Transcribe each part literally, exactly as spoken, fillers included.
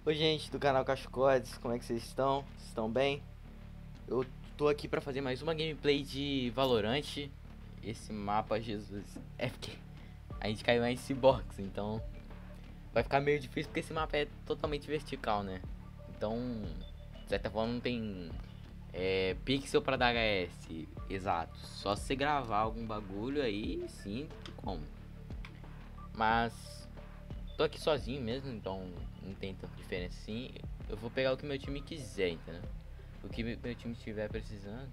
Oi, gente do canal Cascodes, como é que vocês estão? Vocês estão bem? Eu tô aqui pra fazer mais uma gameplay de Valorant. Esse mapa, Jesus, é porque a gente caiu em Cyborgs, então vai ficar meio difícil porque esse mapa é totalmente vertical, né? Então, de certa forma, não tem é, pixel pra dar H S exato. Só se você gravar algum bagulho aí, sim, como. Mas tô aqui sozinho mesmo, então não tem tanta diferença assim. Eu vou pegar o que meu time quiser, entendeu? O que meu time estiver precisando.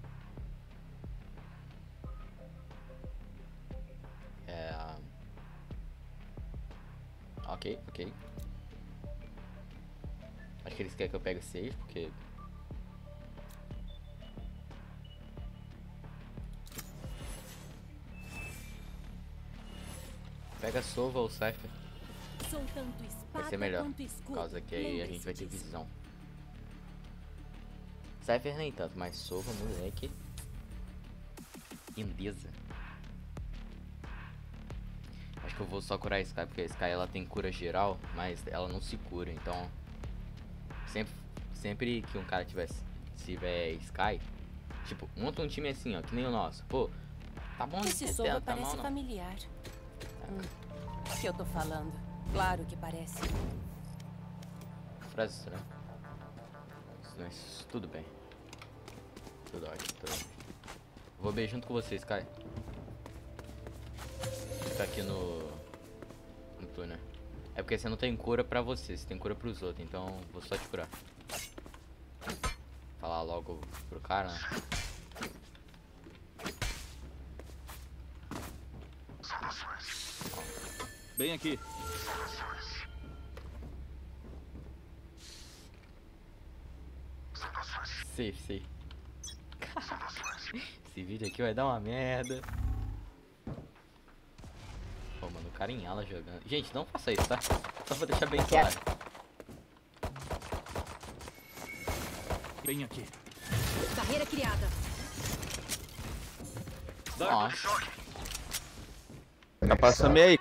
É... Ok, ok. Acho que eles querem que eu pegue seis, porque... Pega a Sova ou Cypher. Vai ser melhor, por causa que aí a gente vai ter visão. Cypher nem tanto, mas Sova, moleque. Lindeza. Acho que eu vou só curar a Sky, porque a Sky ela tem cura geral, mas ela não se cura, então... Sempre, sempre que um cara tiver, tiver Sky, tipo, monta um time assim, ó, que nem o nosso. Pô, tá bom, esse não Sova tá parece mal, não. familiar. Hum, o que eu tô falando? Claro que parece. Frase estranha. Mas tudo bem. Tudo ótimo, tudo ótimo. Vou bem junto com vocês, Sky. Fica aqui no... no túnel. É porque você não tem cura pra você, você tem cura pros outros, então vou só te curar. Falar logo pro cara, né? Bem aqui. Safe, safe. Esse vídeo aqui vai dar uma merda. Pô, mano, o cara em ala jogando. Gente, não faça isso, tá? Só vou deixar bem claro. Bem aqui. Carreira criada. Nossa. Tá passando meio aí.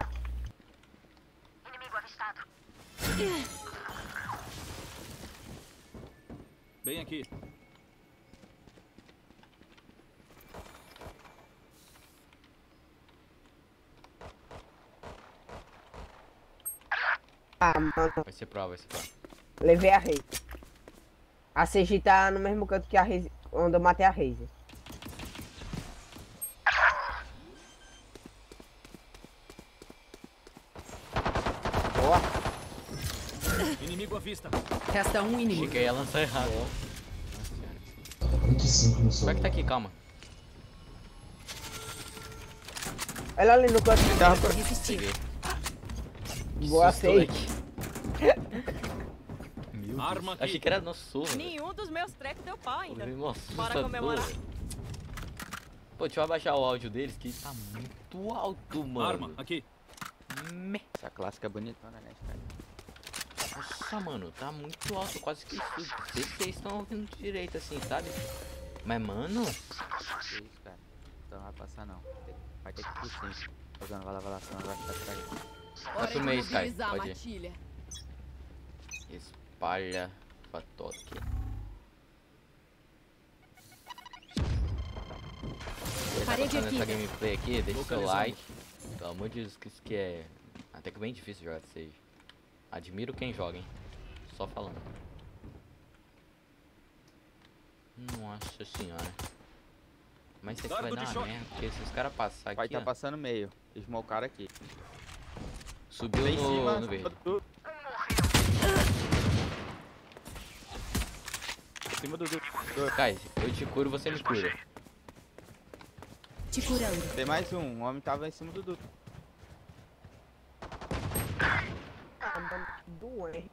Inimigo avistado. Bem aqui. Ah, mano, Vai ser prova, vai ser prova. levei a Raze. A C G tá no mesmo canto que a Raze, onde eu matei a Raze. Boa. Inimigo à vista. Resta um inimigo. Cheguei a lançar errado. vinte e cinco no Como é que tá aqui? Calma. Olha ali no canto. Tá, Resistir. peguei. Boa, Susto, sei. moleque. Meu Arma Deus. aqui. Achei que era no sul. velho. Nenhum dos meus tracks deu pau ainda. Nossa, Bora assustador. comemorar. Pô, deixa eu abaixar o áudio deles que tá muito alto, mano. Arma aqui. Me... Essa clássica é bonitona, né, cara? Nossa, mano, tá muito alto, quase que isso. Não sei se vocês estão ouvindo direito assim, sabe? Mas, mano, Que isso, cara? Então não vai passar não. Vai ter que ir por cima. Jogando vai lá, vai lá, senão vai ficar atrás. vai pro meio, Sky. mobilizar a Pode ir. matilha. Espalha fatoque. Você tá Parede gostando dessa aqui. gameplay aqui? Deixa o seu Localizando. like. Pelo amor de Deus, que isso que é até que bem difícil jogar desse aí. Admiro quem joga, hein? Só falando. Nossa senhora. Mas isso aqui vai Dardo dar de uma choque. merda, porque se os caras passar Vai aqui, tá ó, passando meio. Smokearam aqui. subiu Lá em no, cima. no verde. do- Em cima do... do- do- Kai, eu te curo, você me cura. Te curando. Tem mais um. O homem tava em cima do duto. Ah, mano, doente.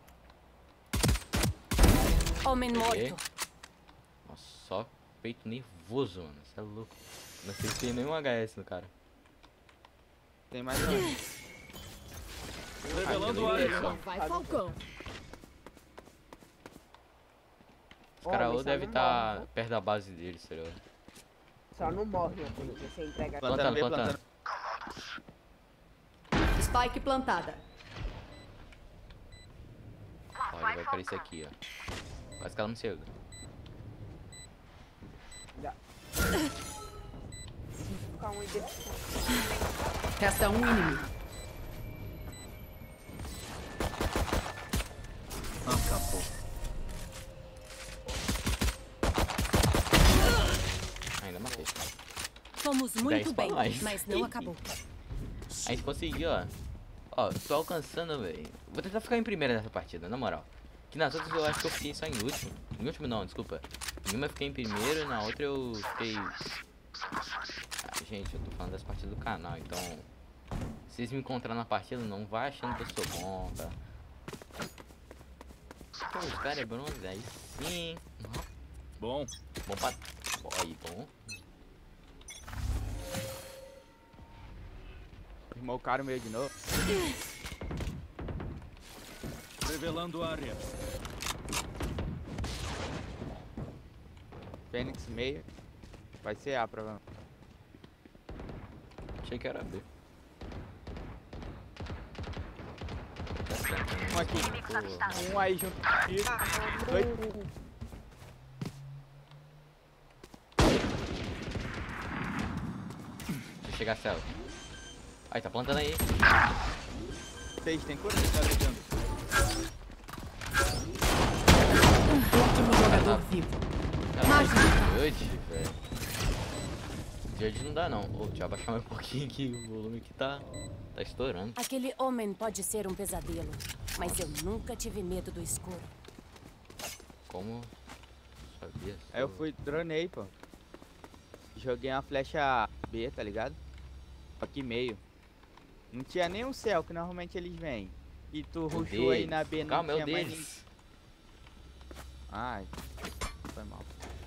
Homem Peguei. morto. Nossa, só peito nervoso, mano. Você é louco. Não sei se tem nenhum H S no cara. Tem mais um. Revelando Ah, área. beleza. Vai, Falcão. Os caras Homem, ou só devem não estar morre, perto da base deles, será? Só não morre, meu filho. Você entrega. Plantando, meio, plantando. Spike plantada. vai aparecer aqui, ó. Quase que ela não chega. Ficar um ide- Resta um inimigo. Acabou. Ainda matei. Fomos dez muito pra bem, nós. mas não acabou. A gente conseguiu, ó. Ó, tô alcançando, velho. Vou tentar ficar em primeira nessa partida, na moral. Que nas outras eu acho que eu fiquei só em último. Em último não, desculpa. Em uma eu fiquei em primeiro e na outra eu fiquei... Ah, gente, eu tô falando das partidas do canal, então... Se vocês me encontrarem na partida, não vai achando que eu sou bom, tá? Pô, os caras é bronze, aí sim. Bom, Bom pra... Ó, aí, bom. Irmão o cara meio de novo. revelando área. Fênix meio. Vai ser A, provavelmente. Achei que era B. Um aqui. Um aí junto comigo. Dois. Deixa eu chegar a cela. Aí, tá plantando aí. Seis, tem cura? Carregando. Último jogador vivo. Mágica. Judge, velho. Judge não dá não. Ô, deixa eu abaixar mais um pouquinho aqui. O volume aqui tá, tá estourando. Aquele homem pode ser um pesadelo, mas eu nunca tive medo do escuro. Como? Sabia? Aí eu fui, dronei, pô. Joguei uma flecha B, tá ligado? Aqui meio. Não tinha nem um céu, que normalmente eles vêm. E tu Meu rushou aí Deus. na B, não Calma, é tinha o mais ninguém. deles. Ai, foi mal.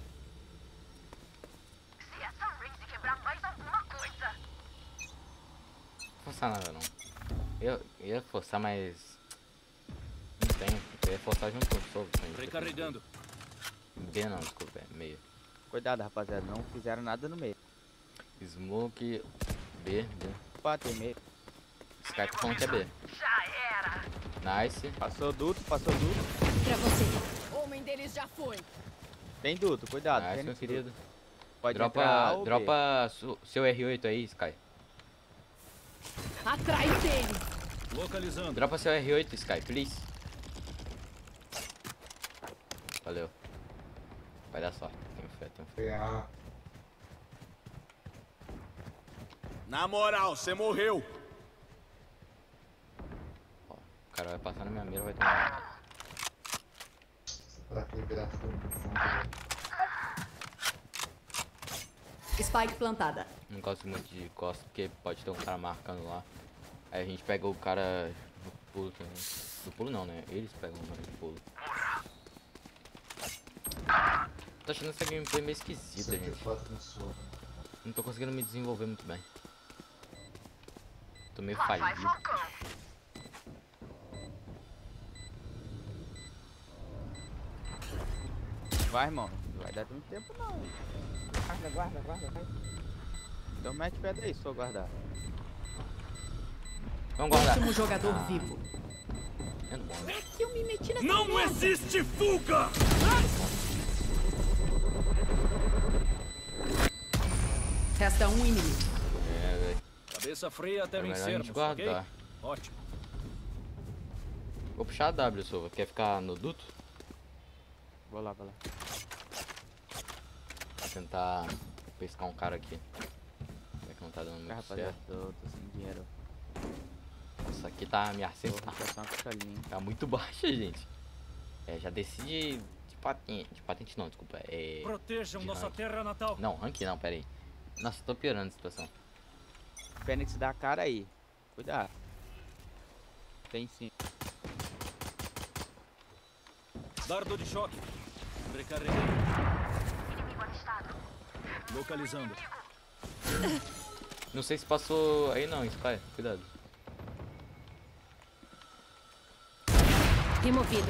Não forçar nada não. Eu eu ia forçar, mas... Não tenho. Eu ia forçar junto com o Soul. Recarregando. B não, desculpa. É meio. Cuidado, rapaziada, não fizeram nada no meio. Smoke... B, B. Opa, tem meio. Sky tá falando que é B. Nice. Passou duto, passou duto. Pra você. Homem deles já foi. Tem duto, cuidado. Nice, Fênix meu querido. duto. Pode Dropa, entrar A ou B. dropa su- seu R oito aí, Sky. Atrás dele. Localizando. Dropa seu R oito, Sky, please. Valeu. Vai dar sorte. Tenho fé, tenho fé. Na moral, você morreu. Ó, o cara vai passar na minha mira, vai tomar. Pra quem virar fundo do fundo, né? Spike plantada. Não gosto muito de costa porque pode ter um cara marcando lá. Aí a gente pega o cara no pulo também. No pulo não, né? Eles pegam o cara no pulo. Tô achando essa gameplay meio esquisita, gente. setenta e quatro na sua. Não tô conseguindo me desenvolver muito bem. Tô meio falhido. Vai, irmão. Não vai dar muito tempo, não. Guarda, guarda, guarda. Vai. Então mete pedra aí, se for guardar. Vamos guardar. Último jogador Ah. vivo. É bom, né? Que eu me meti nessa Não merda. existe fuga! Resta um inimigo. É, velho. Cabeça fria até É melhor a vencermos, gente guardar. ok? Ótimo. Vou puxar a W, Sova. Quer ficar no duto? Vou lá, vou lá. Vou tentar pescar um cara aqui. Será que não tá dando Ah, muito rapaziada, certo? tô, tô sem dinheiro. Isso aqui tá me Vou acertando. passar uma pistolinha. Tá muito baixa, gente. É, já desci de, de patente. De patente não, desculpa. É. Protejam de nossa rank. terra natal. Não, rank não, pera aí. Nossa, tô piorando a situação. Fênix dá a cara aí. Cuidado. Tem sim. Dardo de choque. Recarregando. Localizando. Não sei se passou aí não, Sky. Cuidado. Removido.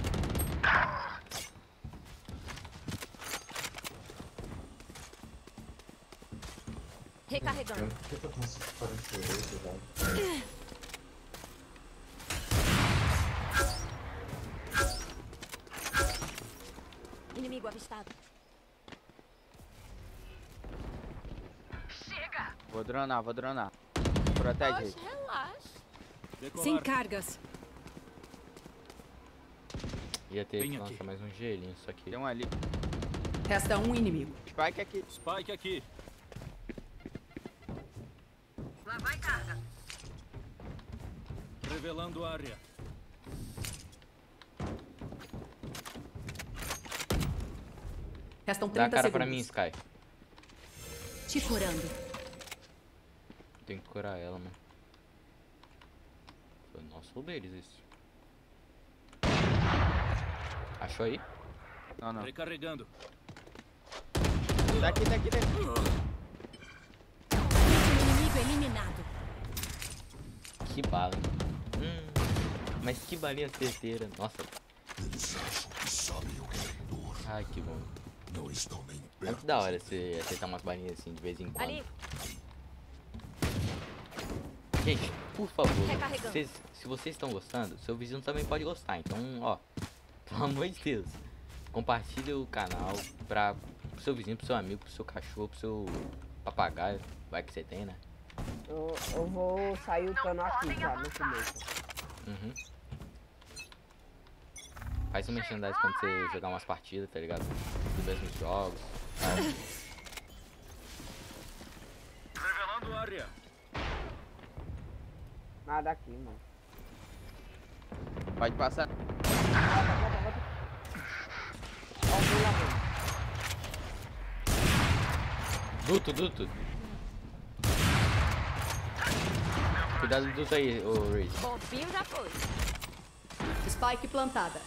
Recarregando. Por que eu tô com esse quarenta e oito, velho? Inimigo avistado. Vou dronar, vou dronar. Protege aí. Relaxa. Decolar. Sem cargas. Ia ter Vem que aqui. lançar mais um gelinho, só que... Tem um ali. Resta um inimigo. Spike aqui. Spike aqui. Revelando área. Restam Dá a trinta cara segundos. pra mim, Sky. Te curando. Tem que curar ela, mano. Foi nosso ou deles isso. Achou aí? Não, não. Recarregando. Daqui, daqui, daqui. Inimigo eliminado. Que bala. Hum, mas que balinha certeira. Nossa. Ai, que bom. É muito da hora você acertar umas balinhas assim de vez em quando. Ali. Gente, por favor, Recarregando. vocês- se vocês estão gostando, seu vizinho também pode gostar. Então, ó, pelo amor de Deus, compartilhe o canal pra pro seu vizinho, pro seu amigo, pro seu cachorro, pro seu papagaio. Vai que você tem, né? Eu, eu vou sair lutando aqui já no começo. Uhum. Faz um merchandising quando você jogar umas partidas, tá ligado? Dos mesmos jogos. Revelando área. Nada aqui, mano. Pode passar. Volta, volta, volta. Ó, vem lá, vem. Duto, duto. Cuidado do duto aí, ô Reis. Bobinho já foi. Spike plantada.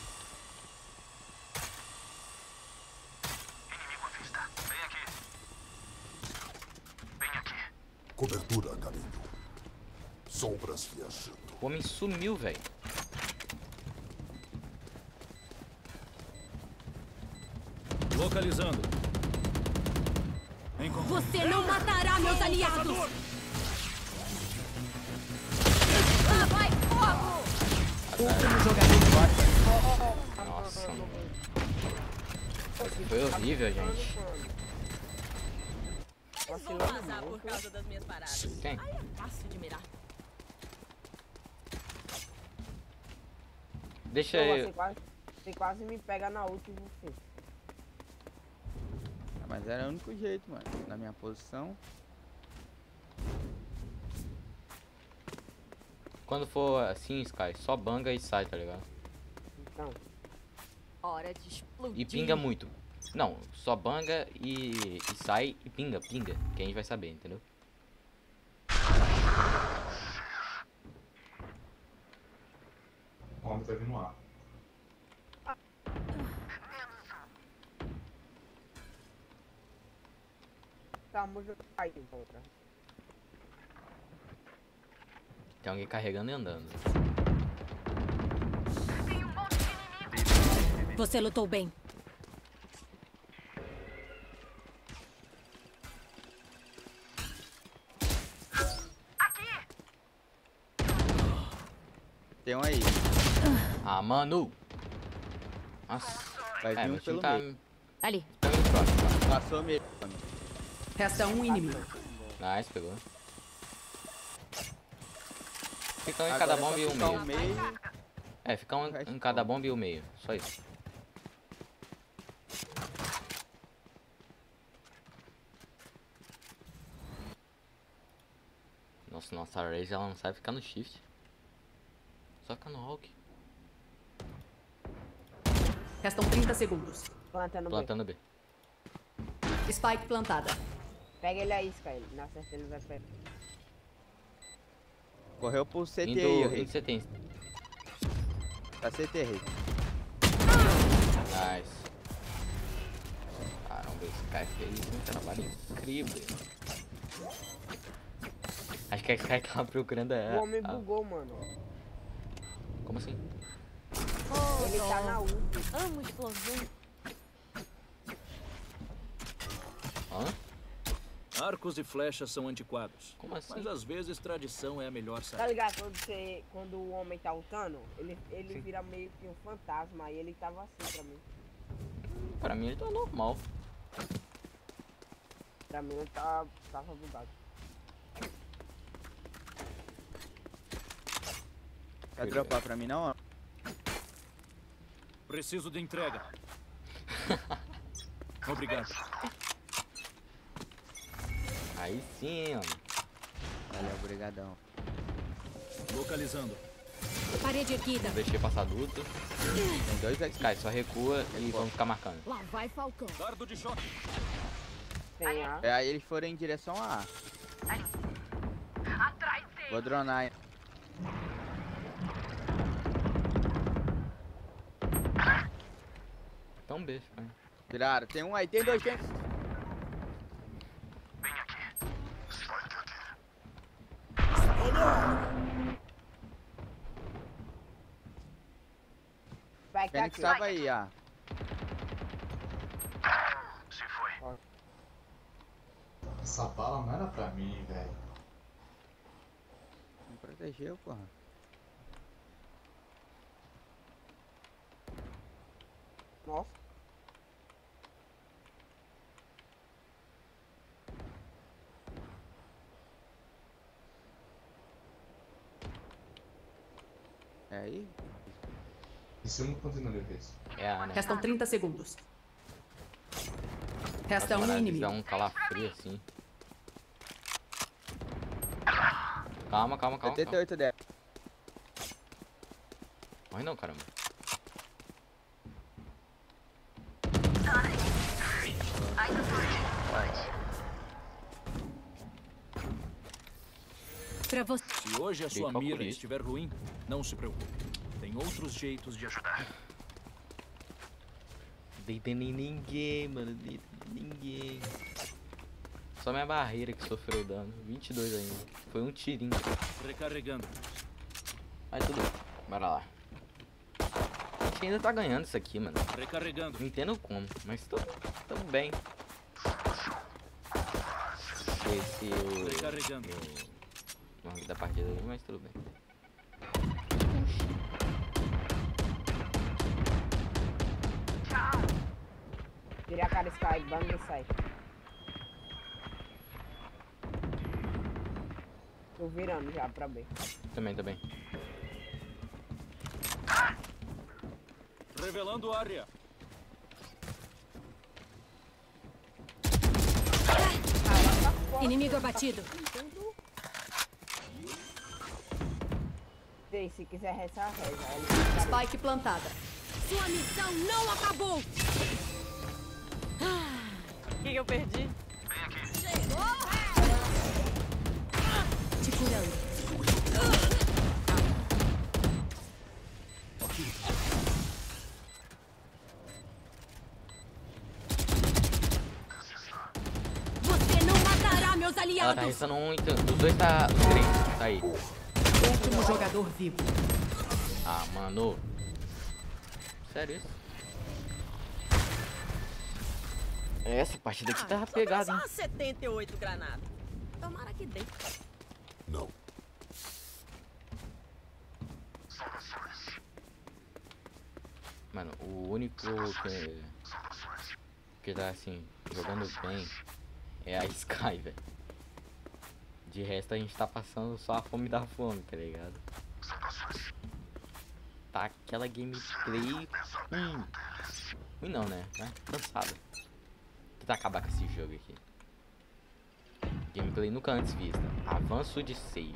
Cobertura a caminho. Sombras viajando. O homem sumiu, velho. Localizando. Encontrei. Você não matará meus aliados. Lá vai fogo. Nossa. Foi horrível, gente. Eles vão vazar por causa das minhas paradas. Quem? Aí é fácil de mirar. Deixa Pô, eu... você, quase, você quase me pega na última, você. Ah, mas era o único jeito, mano. Na minha posição. Quando for assim, Sky, só banga e sai, tá ligado? Então, Hora de explodir. E pinga muito. Não, só banga e, e sai e pinga, pinga. Que a gente vai saber, entendeu? O homem tá vindo lá. tá, muito aí, volta. Tem alguém carregando e andando. Você lutou bem. Tem um aí. Ah, mano! Nossa. Vai É, vir um meu time pelo tá... meio. Ali. tá muito próximo. Passou mesmo. Resta um inimigo. Nice, pegou. Fica um em Agora cada é só bomba e um ficar meio. o meio. É, fica um em cada bomba e o meio. Só isso. Nossa, nossa, a Raze ela não sabe ficar no shift. Só ficar no Hulk. Restam trinta segundos. Plantando B. Plantando B. Spike plantada. Pega ele aí, Sky. Na certa ele vai pegar. Correu pro C T Indo, aí, o indo rei. você tem. Tá C T, rei. Nice. Caramba, esse cara fez um trabalho incrível. Acho que a Sky tava procurando a... O homem a- bugou, mano. Como assim? Ele tá na ult. Amo explosão. Hã? Arcos e flechas são antiquados. Como assim? Mas às vezes tradição é a melhor Tá saída. ligado? Quando, você, quando o homem tá lutando, ele, ele Sim. vira meio que um fantasma. Aí ele tava assim pra mim. Pra mim ele tá normal. Pra mim ele tá, tava bugado. Quer dropar pra mim não, ó? Preciso de entrega. Obrigado. Aí sim, mano. Valeu, obrigadão. Localizando. Parede erguida. Deixei passar adulto. Tem dois aqui. Sky, só recua e vamos ficar marcando. Lá vai Falcão. Dardo de choque. Tem A. É, aí eles foram em direção a A. Vou dronar, hein. Então beijo, pai. Tiraram. Tem um aí, tem dois, tem. Vai que Fênix aqui. tava aí, ó. Essa bala não era pra mim, velho. Não protegeu, porra. Nossa. É aí? Isso não continua de vez. É a, né? Restam trinta segundos. Resta um Dá inimigo. um calafrio assim. Calma, calma, calma. setenta e calma. oito dela. Morre não, caramba. Pra você. Se hoje a sua Fica por mira isso. estiver ruim, não se preocupe. Tem outros jeitos de ajudar. Deitei nem ninguém, mano. Deitei ninguém. Só minha barreira que sofreu dano. vinte e dois ainda. Foi um tirinho. Recarregando. Mas tudo bem. Bora lá. A gente ainda tá ganhando isso aqui, mano. Recarregando. Não entendo como, mas tô, tamo bem. Esse o, Recarregando. o nome da partida ali, mas tudo bem. Tirei a cara Sky, bang e sai. Tô virando já pra B. Também, também. Revelando área. Inimigo abatido. Sei, se quiser rezar, reza. Ele fica- Spike plantada. Sua missão não acabou. O que, que eu perdi? Te curando. Você não matará meus Ela tá aliados. restando um, então. Os dois tá. Os três. Tá aí. Último jogador vivo. Ah, mano. Sério isso? Essa partida aqui tava pegada, hein? Só setenta e oito granadas. Tomara que dê. Não. Mano, o único que. Que tá assim, jogando bem é a Sky, velho. De resto a gente tá passando só a fome da fome, tá ligado? Tá aquela gameplay ruim. Ruim não, né? né? Cansada. Tentar acabar com esse jogo aqui. Gameplay nunca antes vista. Avanço de seis.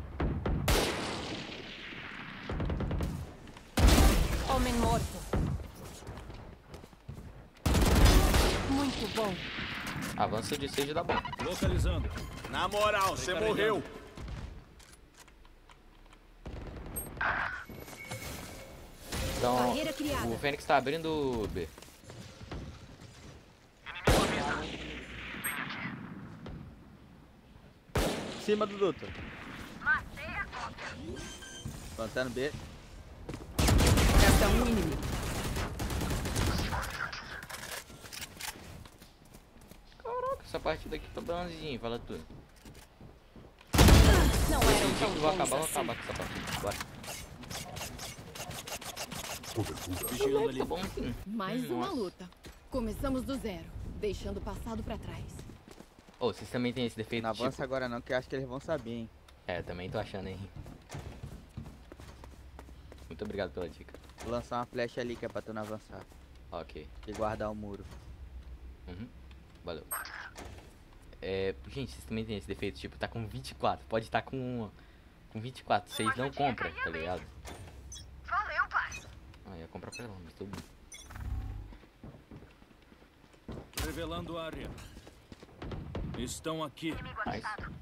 Homem morto. Muito bom. Avanço de seis dá bom. Localizando. Na moral, você morreu. Então, Barreira criada. o Fênix tá abrindo o B. Em cima do duto. Plantando B. Resta um inimigo. Caraca, essa partida aqui tá bronzinha, fala tudo. Não eram Se tão eu vou bons acabar, eu vou assim. acabar com essa partida. Bora. Cobertura. Vigiando ali. Tá bom, sim. Mais Hum, uma nossa. luta. Começamos do zero, deixando o passado pra trás. Ô, vocês também tem esse defeito, Não avança tipo... agora não, que eu acho que eles vão saber, hein. É, também tô achando, hein. Muito obrigado pela dica. Vou lançar uma flecha ali que é pra tu não avançar. Ok. E guardar o muro. Uhum. Valeu. É, gente, vocês também tem esse defeito, tipo, tá com vinte e quatro, pode estar tá com, com vinte e quatro, vocês não compram, tá ligado? Valeu, pai. Ah, ia comprar pra lá, mas tudo bem. Revelando área. Estão aqui. Mas,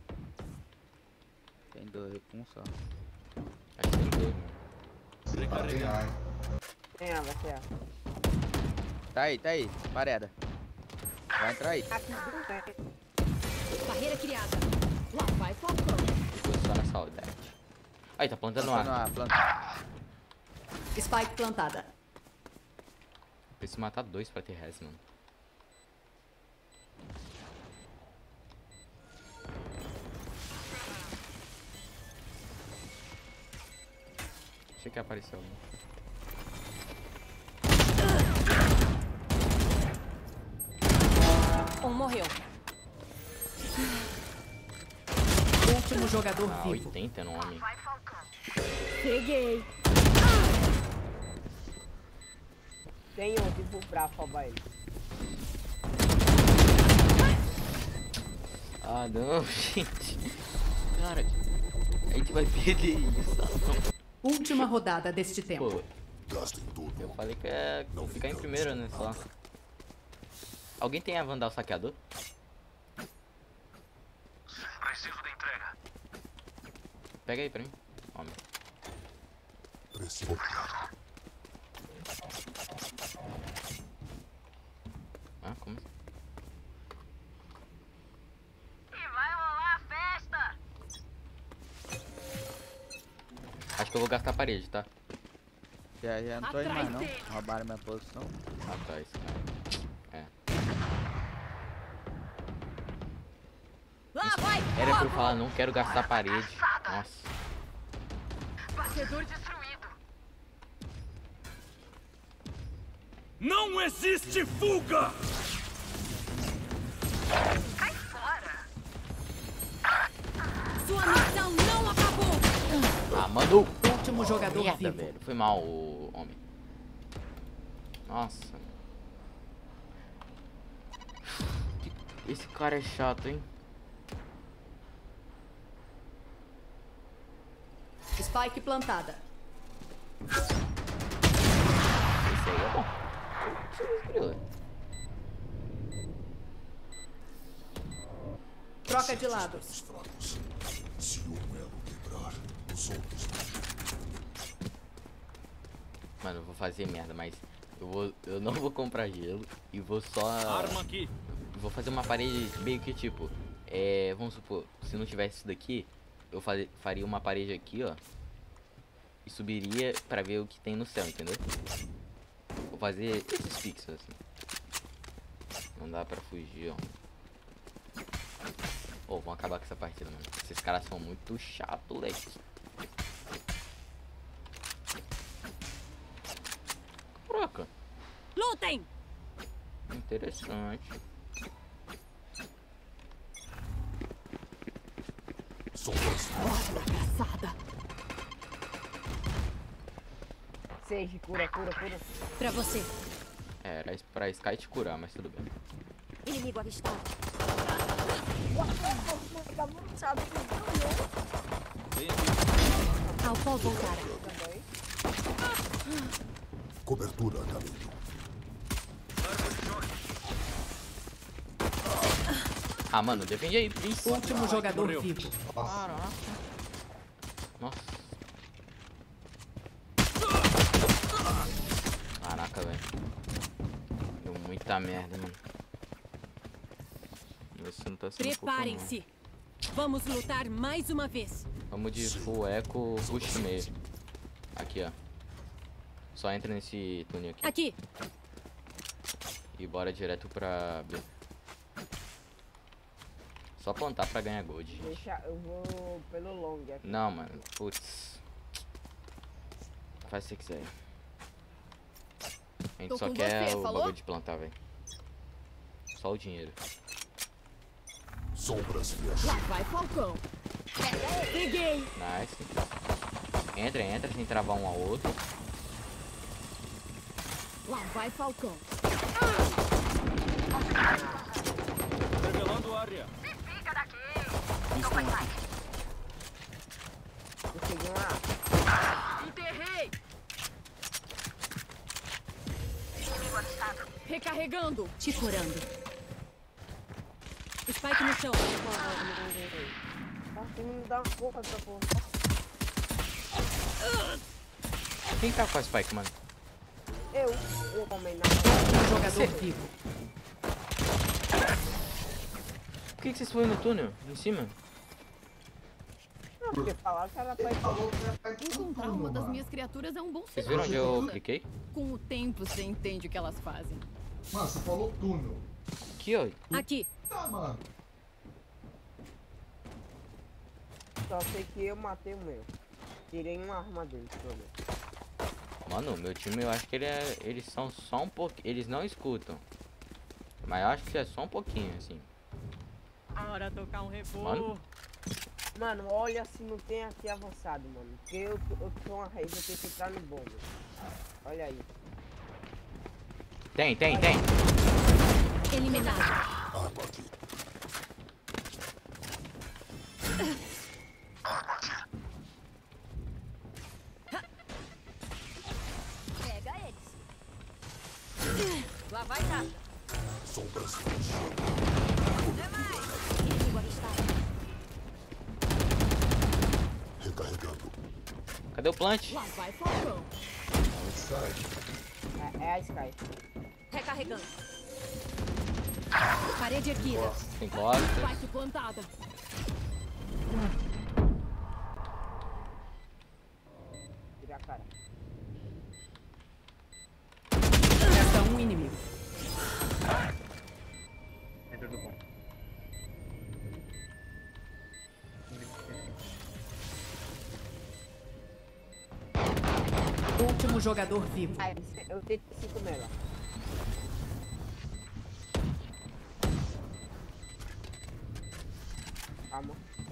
Tem dois com um só. acho que tem dois, mano. Recarregando. Tem A, vai ser A. Tá aí, tá aí. Pareda. Vai entrar aí. Aqui não tem. Barreira criada. Lá vai Falcão. Ficou só na saudade. Aí, tá plantando Plantando ar. A, planta. Spike plantada. Preciso matar dois pra ter res, mano. Achei que apareceu alguém. Um morreu. Último jogador Ah, vivo. oitenta no homem. Peguei. Tem um tipo pra afobar ele. Ah, não, gente. Cara, a gente vai perder isso. Última rodada deste tempo. Pô, Gastem tudo. eu falei que é ficar em primeiro, né, só. Alguém tem a Vandal saqueador? Preciso da entrega. Pega aí pra mim. Homem. Preciso. Ah, como assim? E vai rolar a festa. Acho que eu vou gastar a parede, tá? Já, já não tô indo mais não. Roubaram minha posição. Ah, tá, esse cara. É. Lá vai Era pra eu fogo. falar, não quero gastar a parede. Nossa. Batedor destruído. Não existe fuga! Cai fora. Sua missão não acabou. Ah, mandou. Último jogador Merda, vivo. velho. Foi mal, o homem. Nossa. Esse cara é chato, hein? Spike plantada. Esse aí é bom. Troca de lado. Os fracos. Se um elo quebrar, os outros. Mano, eu vou fazer merda, mas eu, vou, eu não vou comprar gelo e vou só... Arma aqui. Vou fazer uma parede meio que tipo... É, vamos supor, se não tivesse isso daqui, eu faz, faria uma parede aqui, ó. E subiria pra ver o que tem no céu, entendeu? Vou fazer esses fixos assim. Não dá pra fugir, ó. Ô, oh, vamos acabar com essa partida, mano. Esses caras são muito chatos, leque. Caraca. Lutem! Interessante. Caçada. Sage, cura, cura, cura. Pra você. É, era pra Sky te curar, mas tudo bem. Inimigo avistado. Ao qual voltar. Cobertura a caminho. Ah, mano, defende aí, please. Último jogador Morreu. vivo. Caraca. Nossa. Caraca, velho. Deu muita merda, mano. Você não tá sendo Preparem-se. Vamos lutar mais uma vez. Vamos de full eco, push meio. Aqui, ó. Só entra nesse túnel aqui. Aqui. E bora direto pra B. Só plantar pra ganhar gold, gente. Deixa, eu vou pelo long aqui. Não, mano. Putz. Faz o que você quiser. A gente Tô só com quer você, o falou? bagulho de plantar, velho. só o dinheiro. Sombras viajantes. Lá vai, Falcão. Peguei. Nice. Entra, entra, sem travar um ao outro. Lá vai, Falcão. Revelando área. Se fica daqui. Estão Eu peguei uma. Enterrei. Inimigo avistado. Recarregando. Te curando. Spike no chão. Tá, tem que me dar uma porra dessa porra. Quem tá com a Spike, mano? Eu. Eu também não. Último jogador vivo. Por que, que vocês foram no túnel? Em cima? Não, porque falaram que era pra ir. Falou que era pra ir pro Encontrar túnel, uma das mano. minhas criaturas é um bom Vocês sinal. viram onde eu cliquei? Com o tempo você entende o que elas fazem. Mano, você falou túnel. Aqui, ó. Aqui. Tá, mano. Só sei que eu matei o meu. Tirei uma arma dele, pelo menos. Mano, meu time, eu acho que ele é, eles são só um pouquinho. Eles não escutam. Mas eu acho que é só um pouquinho, assim. Bora tocar um rebô. Mano. Mano, olha se não tem aqui avançado, mano. Porque eu, eu tô uma raiz, eu tenho que entrar no bomba. Olha aí. Tem, tem, tem. Eliminado. Arma aqui. Pega eles. Lá vai nada. Sombras viajantes. Inimigo avistado. Recarregando. Cadê o plant? Lá vai, Falcão. Sai. É, é a Sky. Recarregando. Parede erguida. Tem costas. Spike plantada. Tira a cara. Resta um inimigo. Dentro do bom. Último jogador vivo. Ah, eu tenho cinco nela. Calma.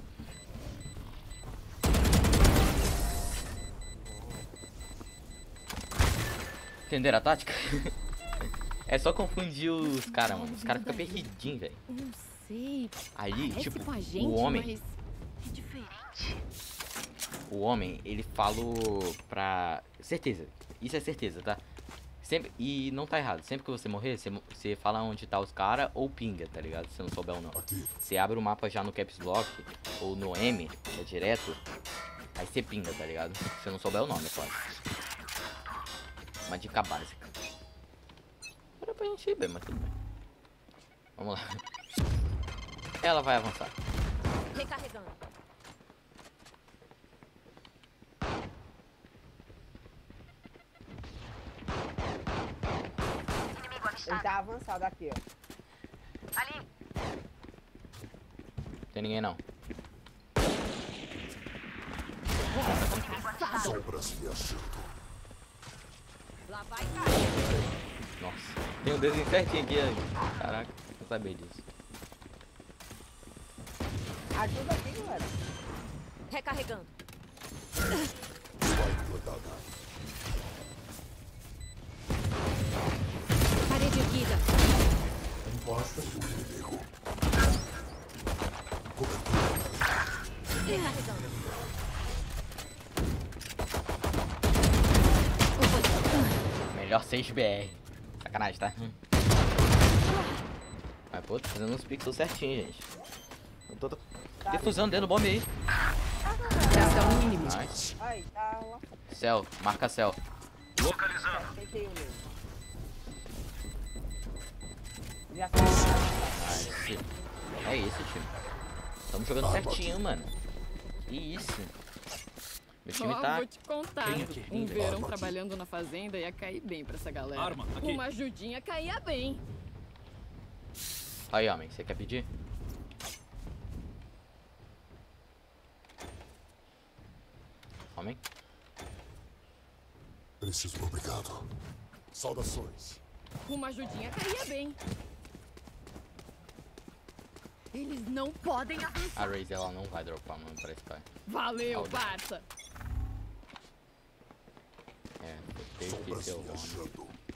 Entenderam a tática? É só confundir os caras, mano. Os caras ficam perdidinhos, velho. Não sei. Aí, Parece tipo, com a gente, o homem, mas É diferente. o homem, ele falou pra... Certeza, isso é certeza, tá? Sempre, e não tá errado, sempre que você morrer, você, mo- você fala onde tá os caras ou pinga, tá ligado? Se você não souber ou não. Aqui. Você abre o mapa já no Caps Lock ou no M, é direto, aí você pinga, tá ligado? Se você não souber o nome, é claro. Uma dica básica. Era pra gente ir bem, mas tudo bem. Vamos lá. Ela vai avançar. Recarregando. Inimigo Ele avistado. tá avançado aqui, ó. Ali. Tem ninguém não. Sombras viajando. Lá vai cair. Nossa. Tem um desenho certinho aqui, ó. Caraca, não sabia disso. Ajuda aqui, galera. Recarregando. Spike plantada. parede erguida. Encosta. Inimigo. Recarregando. Melhor seis B R. Sacanagem, tá? Mas pô, tô fazendo uns pixels certinho, gente. Eu tô defusando dentro do bombe aí. Resta um inimigo. Nice. Aí, tá lá. Céu, marca céu. Localizando. Acertei o meu. Já Nice. É isso, time. Estamos jogando certinho, mano. Que isso. Meu time Ó, tá... vou te contar. Vem aqui. Um Arma verão aqui. trabalhando na fazenda ia cair bem pra essa galera. Arma aqui. Uma ajudinha caía bem. Aí, homem, você quer pedir? Homem? Preciso, obrigado. Saudações. Uma ajudinha caía bem. Eles não podem avançar. A Raze, ela não vai dropar, mano, pra esse cara. Valeu, Alguém. parça. É, teve que ser o homem.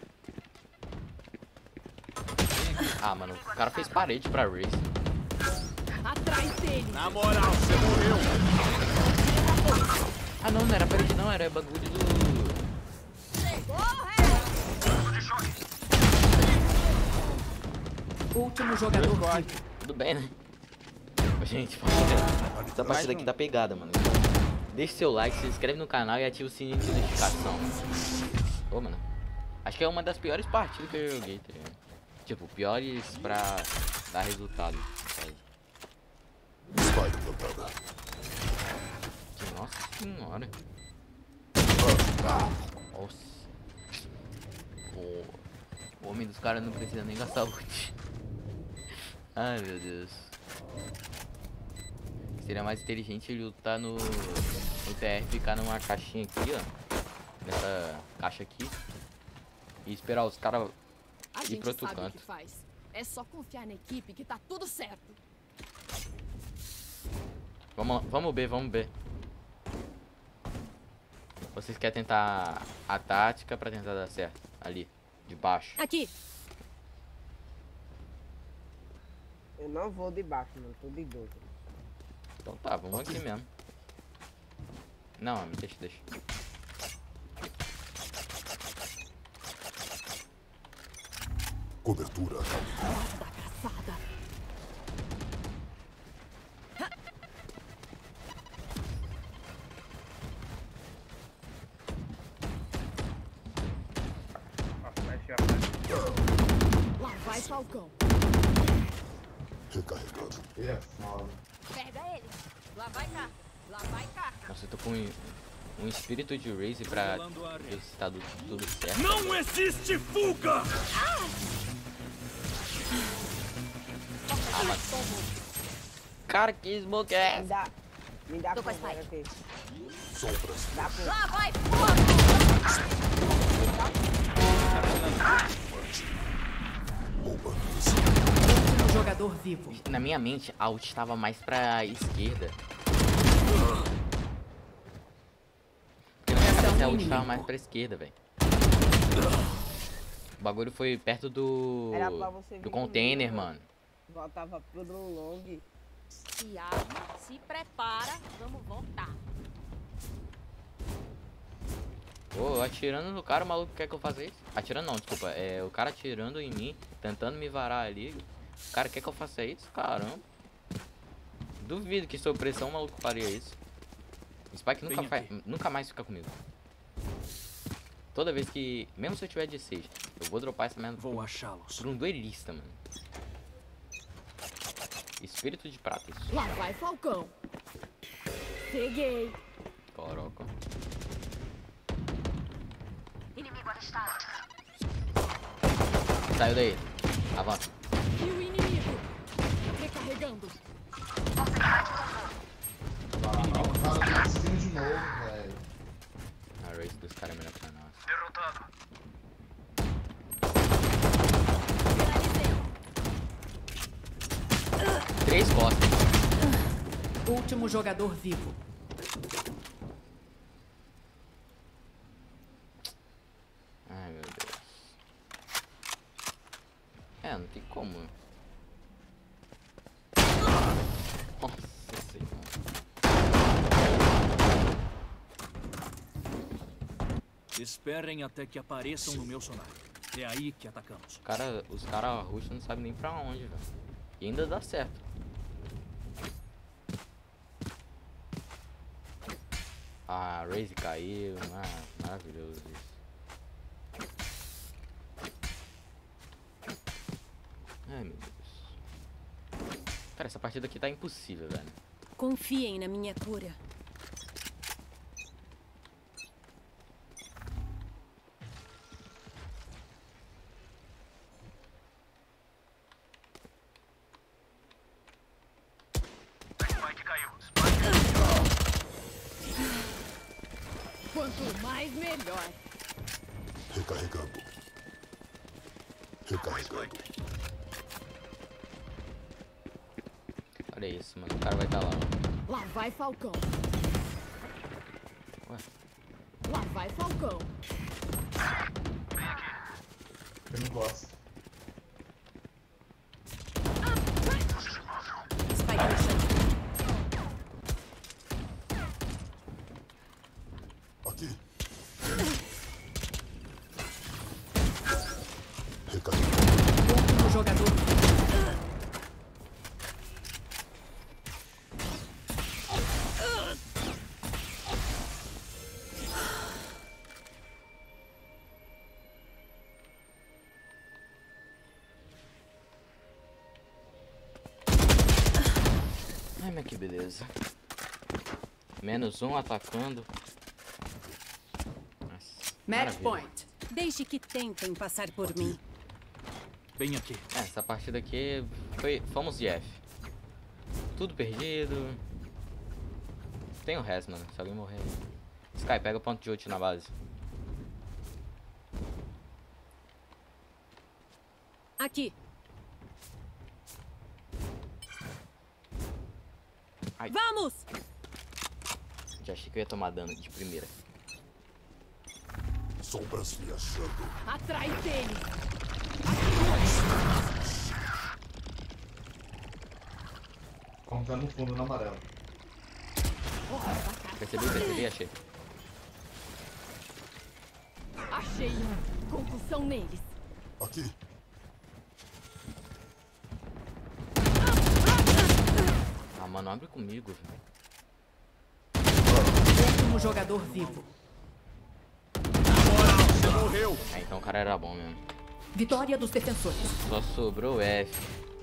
Ah, mano, o cara fez parede pra Raze. Atrás dele. Na moral, você morreu. Ah, não, não era parede não, era bagulho do... Último jogador vivo. Tudo bem, né? Gente, essa partida aqui tá pegada, mano. Deixe seu like, se inscreve no canal e ativa o sininho de notificação. Ô, mano. Acho que é uma das piores partidas que eu joguei, tá ligado? Tipo, piores pra dar resultado. Nossa senhora. Nossa. O, o homem dos caras não precisa nem gastar ult. Ai, meu Deus. Seria mais inteligente ele lutar no, no T R, ficar numa caixinha aqui, ó. Nessa caixa aqui. E esperar os caras ir pro outro canto. O que faz. É só confiar na equipe que tá tudo certo. Vamos, vamos ver, vamos ver. Vocês querem tentar a tática pra tentar dar certo? Ali, de baixo. Aqui. Eu não vou de baixo, mano. Tô de dois. Então tá, vamos aqui mesmo. Não, me deixa, deixa. Cobertura. Da caçada. Lá vai Falcão. Recarregando. Ele é foda. Pega ele. Lá vai cá. Lá vai cá. Nossa, eu tô com um, um espírito de Raze pra ver se tá do, tudo certo. Não existe fuga! Ah, mas... Cara, que smoke é Me essa? dá. Me dá Tô com a fogo, spike. aqui. Sombras. Dá fogo. Lá vai fogo. Último jogador vivo. Na minha mente, a ult estava mais pra esquerda. Porque na minha cabeça a ult estava mais pra esquerda, velho. O bagulho foi perto do... Era pra você vir do container, comigo, mano. Voltava pro long. Se arma, se prepara. Vamos voltar. Pô, atirando no cara, o maluco quer que eu faça isso? Atirando não, desculpa. É o cara atirando em mim, tentando me varar ali. O cara quer que eu faça isso? Caramba. Duvido que sob pressão o maluco faria isso. O Spike nunca, faz, nunca mais fica comigo. Toda vez que... Mesmo se eu tiver de seis, eu vou dropar essa merda Vou achá-los. por um duelista, mano. Espírito de prata, isso. Lá vai Falcão. Peguei. Coroca. Inimigo avistado. Saiu daí. Avança. E o inimigo. Recarregando. O cara tá seguindo de novo, velho. A race dos caras é melhor que a nossa. Derrotado. Três costas. Último jogador vivo. Ai, meu Deus. É, não tem como. Nossa senhora. Esperem até que apareçam no meu sonar. É aí que atacamos. Cara, os caras russos não sabem nem pra onde, velho. E ainda dá certo. Ah, a Raze caiu. Ah, maravilhoso isso. Ai, meu Deus. Cara, essa partida aqui tá impossível, velho. Confiem na minha cura. Spike caiu. Quanto mais, melhor. Recarregando. Recarregando. Olha isso, mano. O cara vai estar lá. Lá vai Falcão. Ué? Lá vai Falcão. Eu não gosto. Spike no chão. Aqui. Último jogador. Ai, mas que beleza. Menos um atacando. Nossa, Match maravilha. point. Deixe que tentem passar por mim. Bem aqui. É, essa partida aqui foi. Fomos de F. Tudo perdido. Tem o resto, mano. Se alguém morrer. Sky, pega o ponto de ult na base. Aqui. Ai. Vamos! Já achei que eu ia tomar dano de primeira. Sombras me achando. Atrás dele! Contando no fundo no amarelo. Percebi, percebi, achei. Achei! Concussão neles! Aqui. Ah, mano, abre comigo, velho. Último jogador vivo. Você morreu. Ah, então o cara era bom mesmo. Vitória dos defensores. Só sobrou F.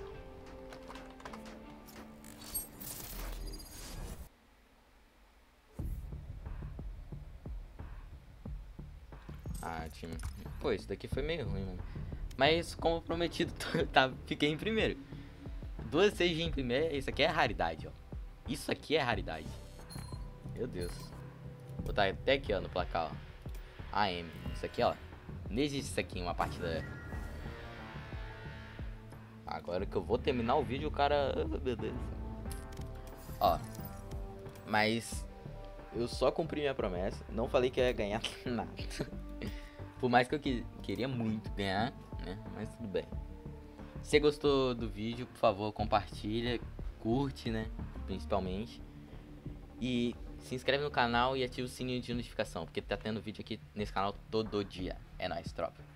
Ah, time. Pô, isso daqui foi meio ruim, mano. Mas, como prometido, tá, fiquei em primeiro. Duas C G em primeiro, isso aqui é raridade, ó. Isso aqui é raridade. Meu Deus. Vou botar até aqui, ó, no placar, ó. A M. Isso aqui, ó. Não existe isso aqui em uma partida. Agora que eu vou terminar o vídeo, o cara... Meu Deus. Ó. Mas... eu só cumpri minha promessa. Não falei que eu ia ganhar nada. Por mais que eu que, queria muito ganhar, né? Mas tudo bem. Se você gostou do vídeo, por favor, compartilha. Curte, né? Principalmente. E se inscreve no canal e ativa o sininho de notificação. Porque tá tendo vídeo aqui nesse canal todo dia. É nóis, tropa.